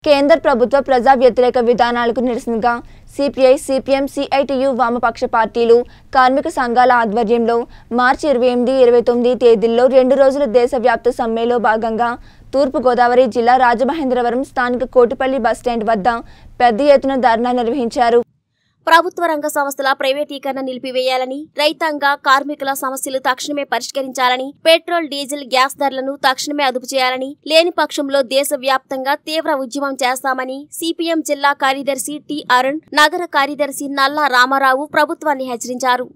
కేంద్ర ప్రభుత్వ ప్రజా వ్యతిరేక విధానాలకు నిరసనగా సిపిఐ, సిపిఎం, సిఐటియు వామపక్ష పార్టీలు, కార్మిక సంఘాల ఆధ్వర్యంలో మార్చి 28, 29 తేదీల్లో 2 రోజుల దేశవ్యాప్త సమ్మెలో భాగంగా తూర్పు గోదావరి జిల్లా రాజమహేంద్రవరం స్థానిక కోటిపల్లి బస్టాండ్ వద్ద పెద్ద ఎత్తున ధర్నా నిర్వహించారు. ప్రభుత్వ రంగ సంస్థల ప్రైవేటీకరణ నిలిపివేయాలని, రైతాంగ కార్మికుల సమస్యలు తక్షణమే పరిష్కరించాలని, పెట్రోల్, డీజిల్, గ్యాస్ ధరలను తక్షణమే అదుపు చేయాలని, లేని పక్షంలో దేశవ్యాప్తంగా తీవ్ర ఉద్యమం చేస్తామని సిపిఎం జిల్లా కార్యదర్శి టి అరుణ్, నగర కార్యదర్శి నల్లా రామారావు ప్రభుత్వాన్ని హెచ్చరించారు.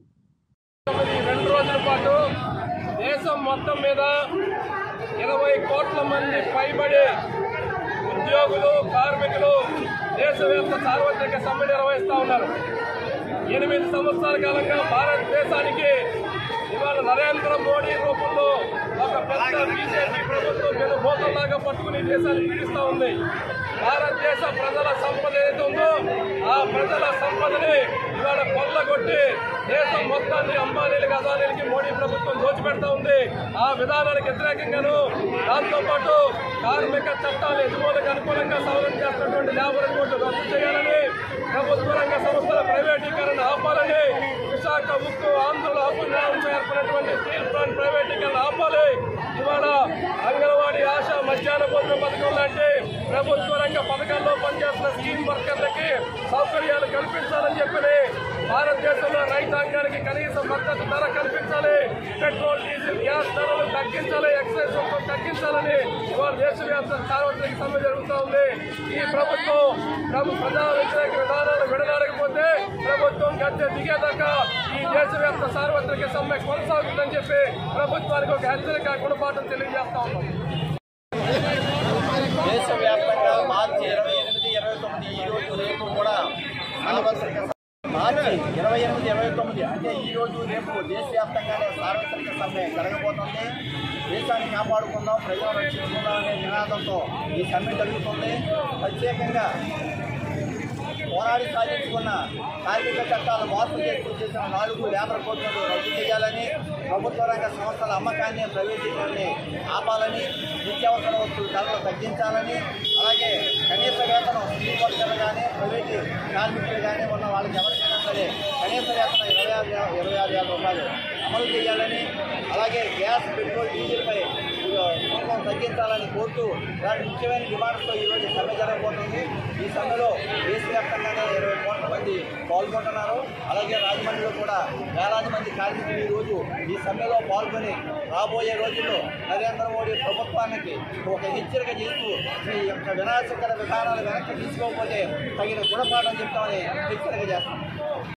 ఉద్యోగులు, కార్మికులు దేశవ్యాప్త సార్వత్రిక సమ్మె నిర్వహిస్తూ ఉన్నారు. 8 సంవత్సరాల కాలంగా భారతదేశానికి ఇవాళ నరేంద్ర మోడీ రూపంలో ఒక పెద్ద బీజేపీ ప్రభుత్వం వెనుబోతలాగా పట్టుకుని దేశాన్ని పీడిస్తూ ఉంది. భారతదేశ ప్రజల సంపద ఏదైతే ఉందో ఆ ప్రజల సంపదని ఇవాళ కొల్లగొట్టి దేశం మొత్తాన్ని అంబానీలకి, అదానీలకి మోడీ ప్రభుత్వం దోచిపెడతా ఉంది. ఆ విధానాలకు వ్యతిరేకంగాను, దాంతోపాటు కార్మిక చట్టాలు యజమానులకు అనుకూలంగా సవరణ చేస్తున్నటువంటి లేబర్ కోడ్లు రద్దు చేయాలని, ప్రభుత్వ రంగ సంస్థల ప్రైవేటీకరణ ఆపాలని, విశాఖ ఉక్కు, ఆంధ్రుల హక్కులపై ఏర్పడినటువంటి స్టీల్ ప్లాంట్ ప్రైవేటీకరణ ఆపాలి. ఇవాళ అంగన్వాడీ, ఆశ, మధ్యాహ్న భోజన పథకం లాంటి ప్రభుత్వ రంగ పథకాల్లో పనిచేస్తున్న స్కీమ్ వర్కర్లకి సౌకర్యాలు కల్పించాలని చెప్పి భారతదేశంలో రైతాంగానికి కనీస మద్దతు ధర కల్పించాలి, పెట్రోల్, డీజిల్, గ్యాస్ ధరలు తగ్గించాలి, ఎక్సైజ్ సుంకం తగ్గించాలని ఇవాళ దేశవ్యాప్త సార్వత్రిక సమ్మె జరుగుతూ ఉంది. ఈ ప్రభుత్వం ప్రజా వ్యతిరేక విధానాలు విడనాడకపోతే ప్రభుత్వం గద్దె దిగేదాకా ఈ దేశవ్యాప్త సార్వత్రిక సమ్మె కొనసాగుతుందని చెప్పి ప్రభుత్వానికి ఒక హెచ్చరిక గుణపాఠం తెలియజేస్తా ఉన్నాం. దేశవ్యాప్తంగా మార్చి 28, 29 ఈ రోజు రేపు కూడా మార్చి 28, 29 అంటే ఈ రోజు రేపు దేశవ్యాప్తంగానే సార్వత్రిక సమ్మె జరగబోతుంది. దేశాన్ని కాపాడుకుందాం, ప్రజలను రక్షించుకుందాం అనే నినాదంతో ఈ సమ్మె జరుగుతుంది. ప్రత్యేకంగా పోరాడి సాధించుకున్న కార్మిక చట్టాలు మార్పు చేస్తూ చేసిన 4 లేబర్ కోడ్లను రద్దు చేయాలని, ప్రభుత్వ రంగ సంస్థల అమ్మకాన్ని, ప్రైవేటీకరణని ఆపాలని, నిత్యావసర వస్తువుల ధరలు తగ్గించాలని, అలాగే కనీస వేతనం స్కీమ్ వర్కర్లు కానీ, ప్రైవేటు కార్మికులు కానీ ఉన్న వాళ్ళకి ఎవరికైనా సరే కనీస వేతనం 26,000 రూపాయలు అమలు చేయాలని, అలాగే గ్యాస్, పెట్రోల్, డీజిల్పై సుంకం తగ్గించాలని కోరుతూ దాని ముఖ్యమైన డిమాండ్స్తో ఈరోజు సమ్మె జరగబోతుంది. ఈ సమ్మెలో దేశవ్యాప్తంగానే 20 కోట్ల మంది పాల్గొంటున్నారు. అలాగే రాజమండ్రిలో కూడా వేలాది మంది కార్మికులు ఈరోజు ఈ సమ్మెలో పాల్గొని రాబోయే రోజుల్లో నరేంద్ర మోడీ ప్రభుత్వానికి ఒక హెచ్చరిక చేస్తూ ఈ యొక్క వినాశకర విధానాలు వెనక్కి తీసుకోకపోతే తగిన గుణపాఠం చెప్తామని హెచ్చరిక చేస్తాం.